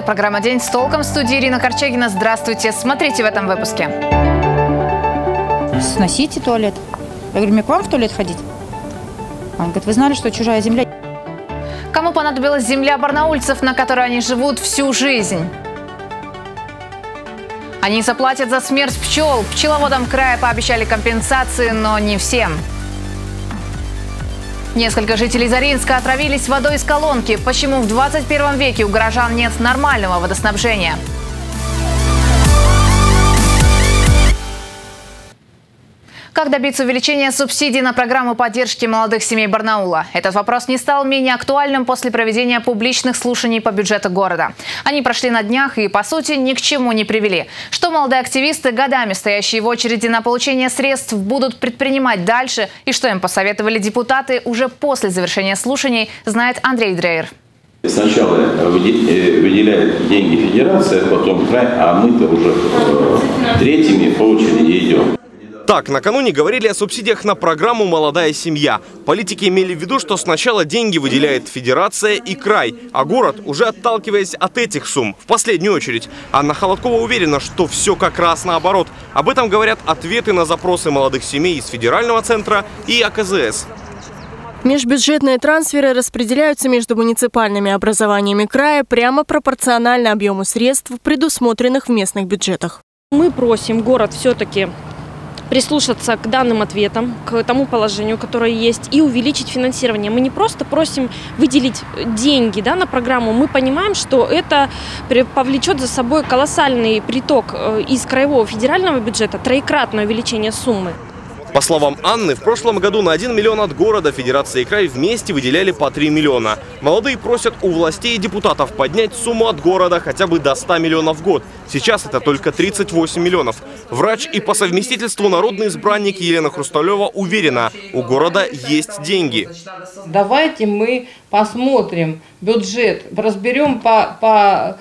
Это программа «День с толком». В студии Ирина Корчагина. Здравствуйте. Смотрите в этом выпуске. Сносите туалет. Я говорю, мне к вам в туалет ходить? Он говорит, вы знали, что чужая земля? Кому понадобилась земля барнаульцев, на которой они живут всю жизнь? Они заплатят за смерть пчел. Пчеловодам края пообещали компенсации, но не всем. Несколько жителей Заринска отравились водой из колонки. Почему в 21 веке у горожан нет нормального водоснабжения? Как добиться увеличения субсидий на программу поддержки молодых семей Барнаула? Этот вопрос не стал менее актуальным после проведения публичных слушаний по бюджету города. Они прошли на днях и, по сути, ни к чему не привели. Что молодые активисты, годами стоящие в очереди на получение средств, будут предпринимать дальше и что им посоветовали депутаты уже после завершения слушаний, знает Андрей Дрейер. Сначала выделяет деньги федерация, потом край, а мы-то уже третьими по очереди идем. Так, накануне говорили о субсидиях на программу «Молодая семья». Политики имели в виду, что сначала деньги выделяет федерация и край, а город, уже отталкиваясь от этих сумм, в последнюю очередь. Анна Холодкова уверена, что все как раз наоборот. Об этом говорят ответы на запросы молодых семей из федерального центра и АКЗС. Межбюджетные трансферы распределяются между муниципальными образованиями края прямо пропорционально объему средств, предусмотренных в местных бюджетах. Мы просим город все-таки прислушаться к данным ответам, к тому положению, которое есть, и увеличить финансирование. Мы не просто просим выделить деньги на программу, мы понимаем, что это повлечет за собой колоссальный приток из краевого федерального бюджета, троекратное увеличение суммы. По словам Анны, в прошлом году на 1 миллион от города федерация и край вместе выделяли по 3 миллиона. Молодые просят у властей и депутатов поднять сумму от города хотя бы до 100 миллионов в год. Сейчас это только 38 миллионов. Врач и по совместительству народный избранник Елена Хрусталева уверена, у города есть деньги. Давайте мы посмотрим бюджет, разберем по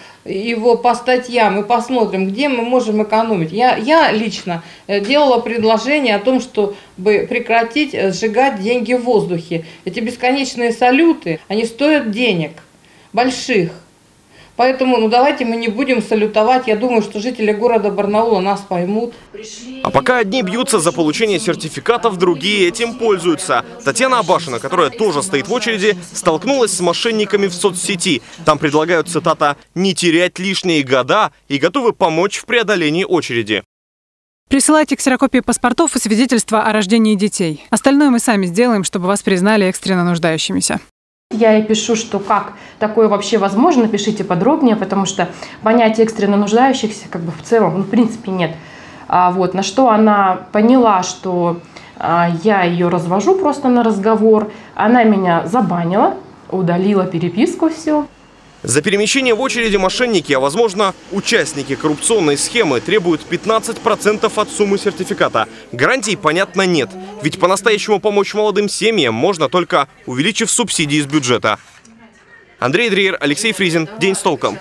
статьям и посмотрим, где мы можем экономить. Я лично делала предложение о том, чтобы прекратить сжигать деньги в воздухе. Эти бесконечные салюты, они стоят денег, больших. Поэтому давайте мы не будем салютовать. Я думаю, что жители города Барнаула нас поймут. А пока одни бьются за получение сертификатов, другие этим пользуются. Татьяна Абашина, которая тоже стоит в очереди, столкнулась с мошенниками в соцсети. Там предлагают, цитата, «не терять лишние года» и готовы помочь в преодолении очереди. Присылайте ксерокопии паспортов и свидетельства о рождении детей. Остальное мы сами сделаем, чтобы вас признали экстренно нуждающимися. Я и пишу, что как такое вообще возможно, пишите подробнее, потому что понятия экстренно нуждающихся в целом в принципе нет. На что она поняла, что я ее развожу просто на разговор, она меня забанила, удалила переписку, все. За перемещение в очереди мошенники, а возможно участники коррупционной схемы, требуют 15% от суммы сертификата. Гарантий, понятно, нет. Ведь по-настоящему помочь молодым семьям можно только увеличив субсидии из бюджета. Андрей Дрейер, Алексей Фризин. День с толком.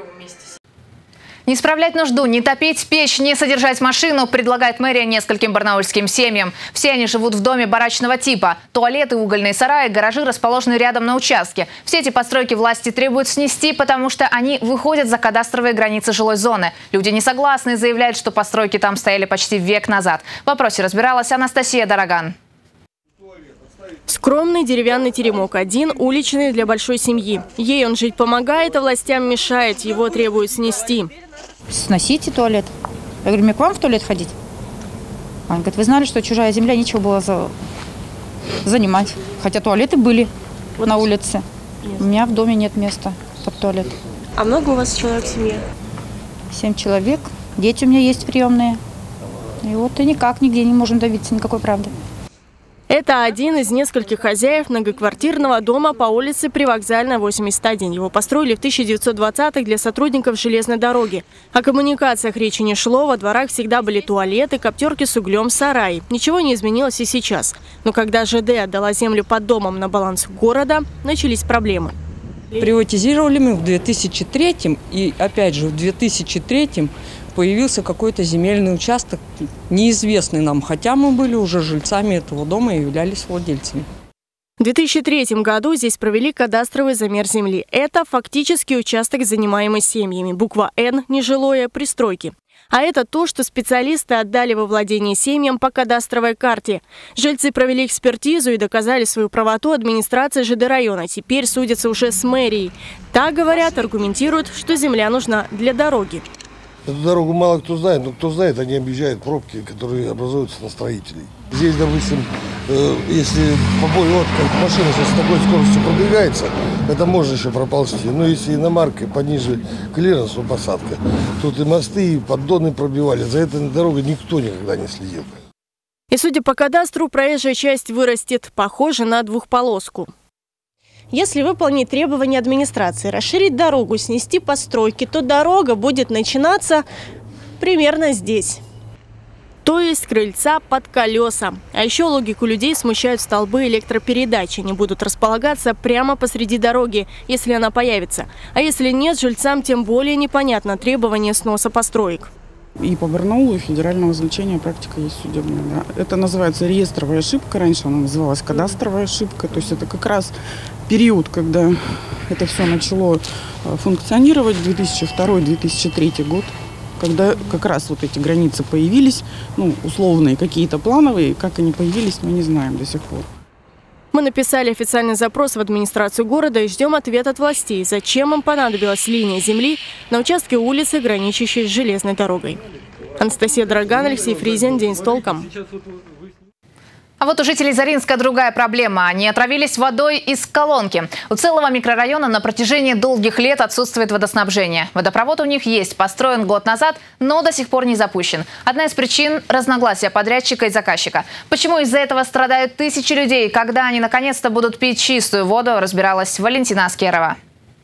Не справлять нужду, не топить печь, не содержать машину предлагает мэрия нескольким барнаульским семьям. Все они живут в доме барачного типа. Туалеты, угольные сараи, гаражи расположены рядом на участке. Все эти постройки власти требуют снести, потому что они выходят за кадастровые границы жилой зоны. Люди не согласны и заявляют, что постройки там стояли почти век назад. В вопросе разбиралась Анастасия Дороган. Скромный деревянный теремок, один уличный для большой семьи. Ей он жить помогает, а властям мешает, его требуют снести. Сносите туалет. Я говорю, мне к вам в туалет ходить? Он говорит, вы знали, что чужая земля, нечего было занимать. Хотя туалеты были на улице. У меня в доме нет места под туалет. А много у вас человек в семье? 7 человек. Дети у меня есть приемные. И и никак нигде не можем добиться никакой правды. Это один из нескольких хозяев многоквартирного дома по улице Привокзальная, 81. Его построили в 1920-х для сотрудников железной дороги. О коммуникациях речи не шло, во дворах всегда были туалеты, коптерки с углем, сараи. Ничего не изменилось и сейчас. Но когда ЖД отдала землю под домом на баланс города, начались проблемы. Приватизировали мы в 2003 и опять же в 2003 появился какой-то земельный участок, неизвестный нам, хотя мы были уже жильцами этого дома и являлись владельцами. В 2003 году здесь провели кадастровый замер земли. Это фактически участок, занимаемый семьями. Буква «Н» – нежилое, пристройки. А это то, что специалисты отдали во владение семьям по кадастровой карте. Жильцы провели экспертизу и доказали свою правоту администрации ЖД района. Теперь судятся уже с мэрией. Так говорят, аргументируют, что земля нужна для дороги. Эту дорогу мало кто знает, но кто знает, они объезжают пробки, которые образуются на строителей. Здесь, допустим, если побольше, как машина сейчас с такой скоростью продвигается, это можно еще проползти. Но если иномарка пониже клиренс, посадка, тут и мосты, и поддоны пробивали. За этой дорогой никто никогда не следил. И судя по кадастру, проезжая часть вырастет, похоже на двухполоску. Если выполнить требования администрации, расширить дорогу, снести постройки, то дорога будет начинаться примерно здесь. То есть крыльца под колеса. А еще логику людей смущают столбы электропередач. Они будут располагаться прямо посреди дороги, если она появится. А если нет, жильцам тем более непонятно требования сноса построек. И по Барнаулу федерального значения практика есть судебная. Да. Это называется реестровая ошибка. Раньше она называлась кадастровая ошибка. То есть это как раз период, когда это все начало функционировать, 2002-2003 год, когда как раз вот эти границы появились, ну, условные, какие-то плановые. Как они появились, мы не знаем до сих пор. Мы написали официальный запрос в администрацию города и ждем ответ от властей, зачем им понадобилась линия земли на участке улицы, граничащей с железной дорогой. Анастасия Драган, Алексей Фризин. День с толком. А вот у жителей Заринска другая проблема. Они отравились водой из колонки. У целого микрорайона на протяжении долгих лет отсутствует водоснабжение. Водопровод у них есть, построен год назад, но до сих пор не запущен. Одна из причин – разногласия подрядчика и заказчика. Почему из-за этого страдают тысячи людей? Когда они наконец-то будут пить чистую воду, разбиралась Валентина Аскерова.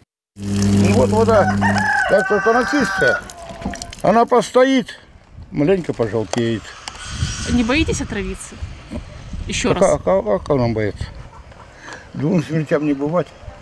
Вот вода, как она чистая, она постоит, маленько пожелтеет. Не боитесь отравиться? Еще раз. Как нам боится? Двум смертям не бывать,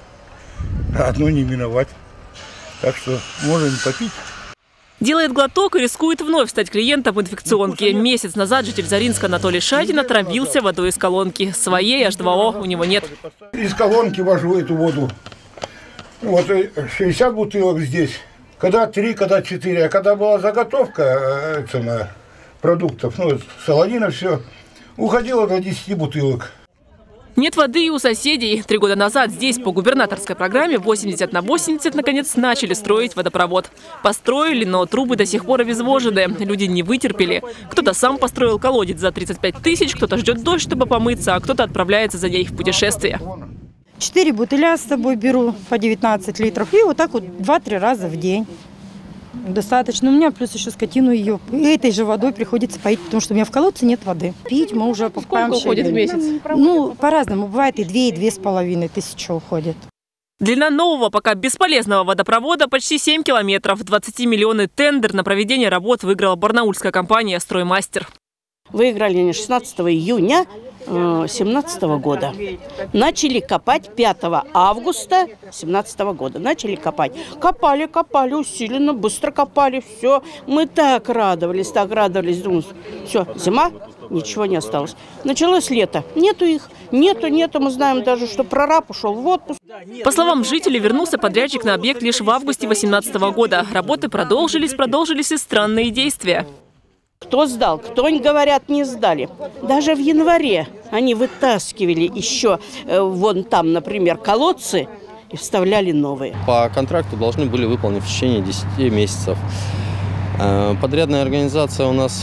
а одной не миновать. Так что можем попить. Делает глоток и рискует вновь стать клиентом инфекционки. Месяц назад житель Заринска Анатолий Шадин отравился водой из колонки. Своей H2O у него нет. Из колонки вожу эту воду. Вот 60 бутылок здесь. Когда 3, когда 4. А когда была заготовка продуктов, ну, солонина, все, уходило до 10 бутылок. Нет воды и у соседей. 3 года назад здесь по губернаторской программе 80/80 наконец начали строить водопровод. Построили, но трубы до сих пор обезвожены. Люди не вытерпели. Кто-то сам построил колодец за 35 тысяч, кто-то ждет дождь, чтобы помыться, а кто-то отправляется за ней в путешествие. 4 бутыля с собой беру по 19 литров. И вот так вот 2-3 раза в день. Достаточно. У меня плюс еще скотину ее. И этой же водой приходится поить, потому что у меня в колодце нет воды. Пить мы уже покупаем. Сколько уходит в месяц? Ну, по-разному. Бывает и 2, и 2,5 тысячи уходит. Длина нового, пока бесполезного водопровода почти 7 километров. 20-миллионный тендер на проведение работ выиграла барнаульская компания «Строймастер». Выиграли они 16 июня 2017 года. Начали копать 5 августа 2017 года. Начали копать. Копали усиленно, быстро копали. Все. Мы так радовались. Думаю, все, зима, ничего не осталось. Началось лето. Нету их. Нету. Мы знаем даже, что прораб ушел в отпуск. По словам жителей, вернулся подрядчик на объект лишь в августе 2018 года. Работы продолжились и странные действия. Кто сдал, кто, говорят, не сдали. Даже в январе они вытаскивали еще вон там, например, колодцы и вставляли новые. По контракту должны были выполнить в течение 10 месяцев. Подрядная организация у нас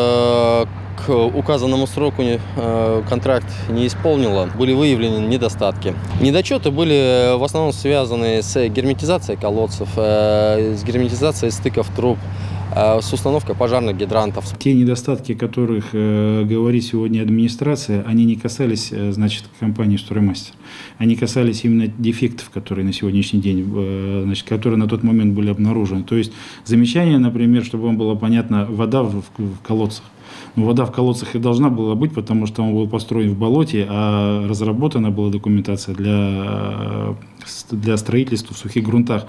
к указанному сроку контракт не исполнила. Были выявлены недостатки. Недочеты были в основном связаны с герметизацией колодцев, с герметизацией стыков труб, с установкой пожарных гидрантов. Те недостатки, о которых говорит сегодня администрация, они не касались, значит, компании «Строймастер». Они касались именно дефектов, которые на сегодняшний день, значит, которые на тот момент были обнаружены. То есть замечание, например, чтобы вам было понятно, вода в колодцах. Но вода в колодцах и должна была быть, потому что он был построен в болоте, а разработана была документация для строительства в сухих грунтах.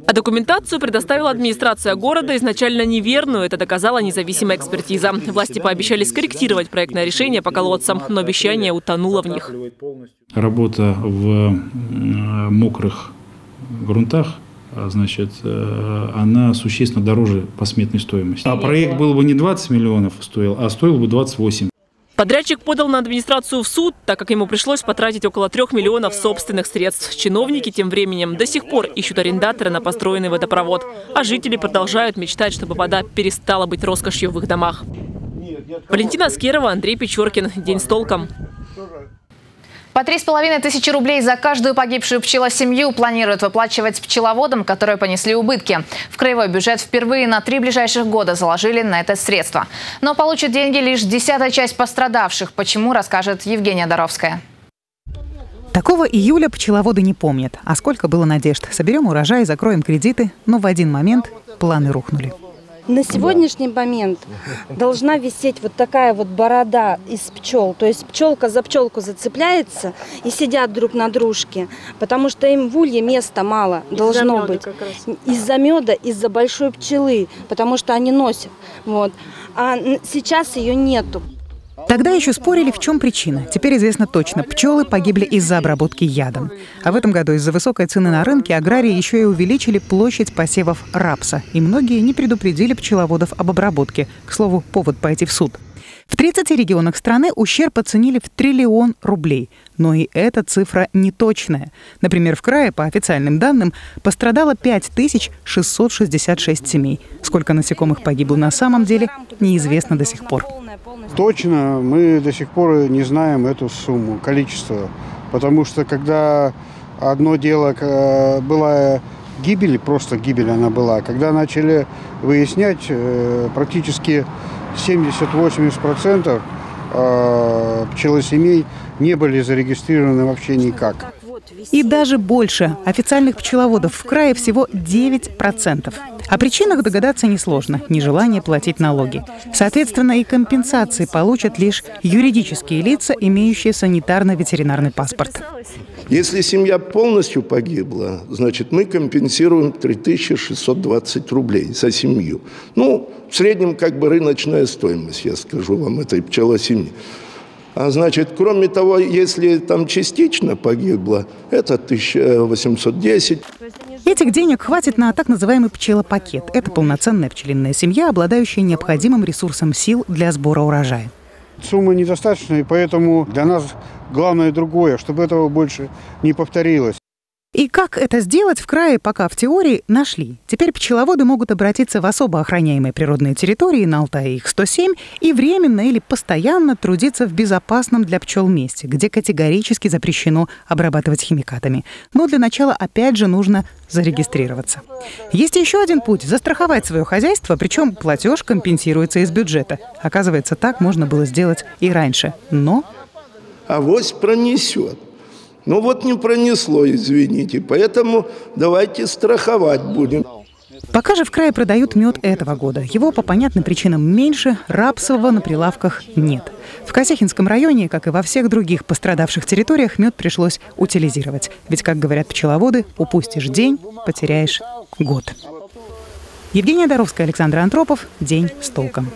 А документацию предоставила администрация города изначально неверную. Это доказала независимая экспертиза. Власти пообещали скорректировать проектное решение по колодцам, но обещание утонуло в них. Работа в мокрых грунтах, значит, она существенно дороже по сметной стоимости. А проект был бы не 20 миллионов стоил, а стоил бы 28. Подрядчик подал на администрацию в суд, так как ему пришлось потратить около 3 миллионов собственных средств. Чиновники тем временем до сих пор ищут арендатора на построенный водопровод. А жители продолжают мечтать, чтобы вода перестала быть роскошью в их домах. Валентина Аскерова, Андрей Печоркин. День с толком. По 3500 рублей за каждую погибшую пчелосемью планируют выплачивать пчеловодам, которые понесли убытки. В краевой бюджет впервые на 3 ближайших года заложили на это средства. Но получат деньги лишь 10-я часть пострадавших. Почему, расскажет Евгения Доровская. Такого июля пчеловоды не помнят. А сколько было надежд. Соберем урожай, закроем кредиты. Но в один момент планы рухнули. На сегодняшний момент должна висеть вот такая вот борода из пчел. То есть пчелка за пчелку зацепляется и сидят друг на дружке, потому что им в улье места мало должно быть. Из-за меда, из-за большой пчелы, потому что они носят. Вот. А сейчас ее нету. Тогда еще спорили, в чем причина. Теперь известно точно. Пчелы погибли из-за обработки ядом. А в этом году из-за высокой цены на рынке аграрии еще и увеличили площадь посевов рапса. И многие не предупредили пчеловодов об обработке. К слову, повод пойти в суд. В 30 регионах страны ущерб оценили в 1 триллион рублей. Но и эта цифра неточная. Например, в крае, по официальным данным, пострадало 5666 семей. Сколько насекомых погибло на самом деле, неизвестно до сих пор. Точно мы до сих пор не знаем эту сумму, количество. Потому что когда одно дело была гибель, просто гибель она была, когда начали выяснять, практически 70-80% пчелосемей не были зарегистрированы вообще никак. И даже больше. Официальных пчеловодов в крае всего 9%. О причинах догадаться несложно. Нежелание платить налоги. Соответственно, и компенсации получат лишь юридические лица, имеющие санитарно-ветеринарный паспорт. Если семья полностью погибла, значит, мы компенсируем 3620 рублей за семью. Ну, в среднем как бы рыночная стоимость, я скажу вам, этой пчелосемьи. А значит, кроме того, если там частично погибло, это 1810. Этих денег хватит на так называемый пчелопакет. Это полноценная пчелиная семья, обладающая необходимым ресурсом сил для сбора урожая. Сумма недостаточна, и поэтому для нас главное другое, чтобы этого больше не повторилось. И как это сделать в крае пока в теории нашли. Теперь пчеловоды могут обратиться в особо охраняемые природные территории, на Алтае их 107, и временно или постоянно трудиться в безопасном для пчел месте, где категорически запрещено обрабатывать химикатами. Но для начала опять же нужно зарегистрироваться. Есть еще один путь – застраховать свое хозяйство, причем платеж компенсируется из бюджета. Оказывается, так можно было сделать и раньше, но… Авось пронесет. Ну вот не пронесло, извините, поэтому давайте страховать будем. Пока же в крае продают мед этого года. Его по понятным причинам меньше, рапсового на прилавках нет. В Косяхинском районе, как и во всех других пострадавших территориях, мед пришлось утилизировать. Ведь, как говорят пчеловоды, упустишь день, потеряешь год. Евгения Доровская, Александр Антропов. День с толком.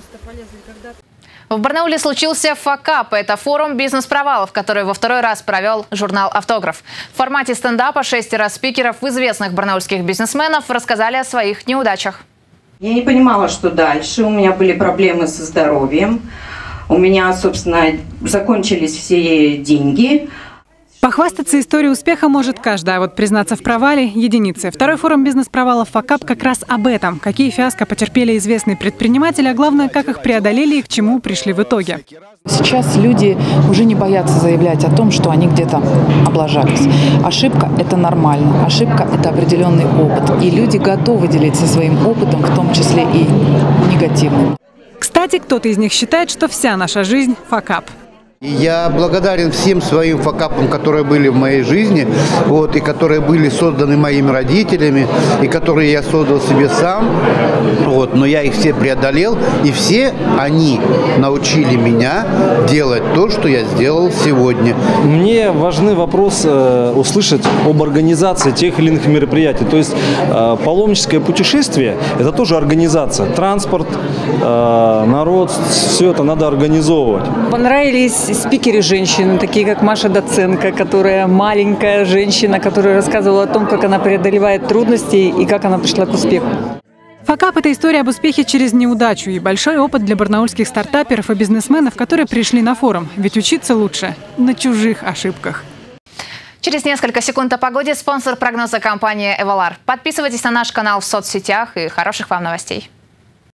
В Барнауле случился факап. Это форум бизнес-провалов, который во второй раз провел журнал «Автограф». В формате стендапа 6 спикеров известных барнаульских бизнесменов рассказали о своих неудачах. Я не понимала, что дальше. У меня были проблемы со здоровьем. У меня, собственно, закончились все деньги. Похвастаться историей успеха может каждый, а вот признаться в провале – единицы. Второй форум бизнес-провалов «Факап» как раз об этом. Какие фиаско потерпели известные предприниматели, а главное, как их преодолели и к чему пришли в итоге. Сейчас люди уже не боятся заявлять о том, что они где-то облажались. Ошибка – это нормально. Ошибка – это определенный опыт. И люди готовы делиться своим опытом, в том числе и негативным. Кстати, кто-то из них считает, что вся наша жизнь – факап. Я благодарен всем своим факапам, которые были в моей жизни, и которые были созданы моими родителями, и которые я создал себе сам. Но я их все преодолел, и все они научили меня делать то, что я сделал сегодня. Мне важный вопрос услышать об организации тех или иных мероприятий. То есть паломническое путешествие – это тоже организация. Транспорт, народ, все это надо организовывать. Понравились спикеры женщины, такие как Маша Доценко, которая маленькая женщина, которая рассказывала о том, как она преодолевает трудности и как она пришла к успеху. Факап – это история об успехе через неудачу и большой опыт для барнаульских стартаперов и бизнесменов, которые пришли на форум. Ведь учиться лучше на чужих ошибках. Через несколько секунд о погоде. Спонсор прогноза — компания «Эвалар». Подписывайтесь на наш канал в соцсетях и хороших вам новостей.